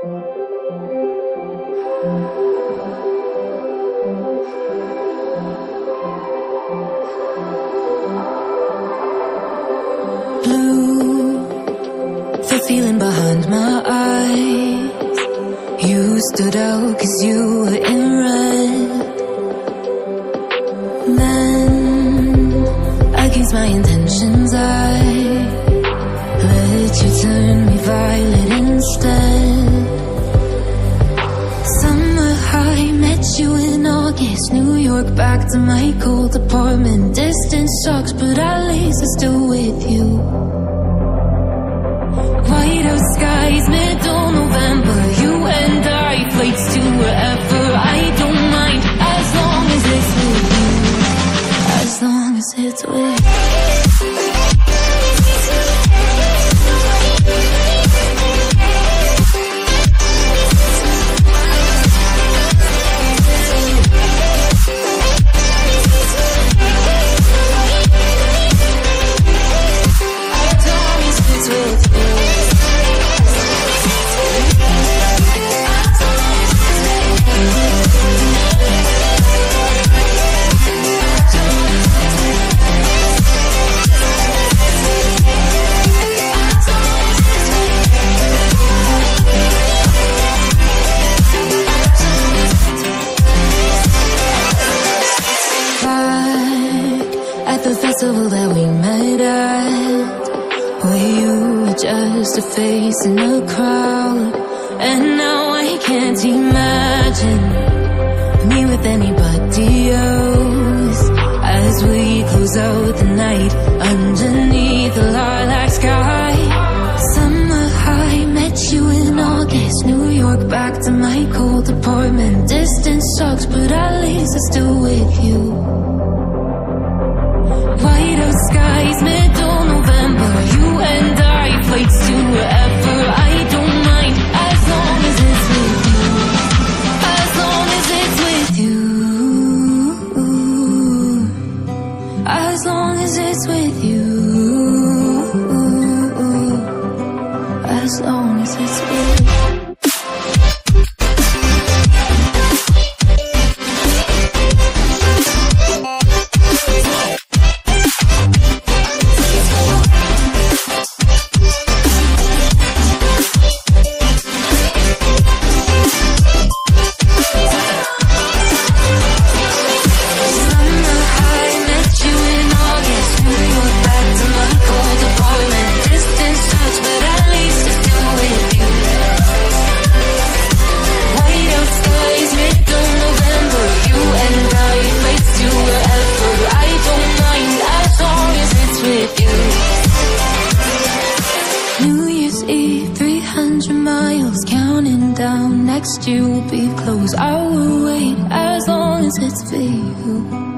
Blue, the feeling behind my eyes. You stood out 'cause you were in red. Then, against my intentions, I let you turn me violet instead. Summer high, met you in August. New York, back to my cold apartment. Distance sucks, but at least I'm still with you. White out skies, middle November. You and I, flights to wherever. I don't mind, as long as it's with you. As long as it's with you. The festival that we met at, where you were just a face in a crowd. And now I can't imagine me with anybody else, as we close out the night underneath the lilac sky. Summer high, met you in August. New York, back to my cold apartment. Distance sucks, but at least I'm still with you. White out skies, middle November. You and I, flights to wherever. I don't mind, as long as it's with you. As long as it's with you. As long as it's with you. As long as it's with you. New Year's Eve, 300 miles, counting down. Next year will be close. I will wait as long as it's for you.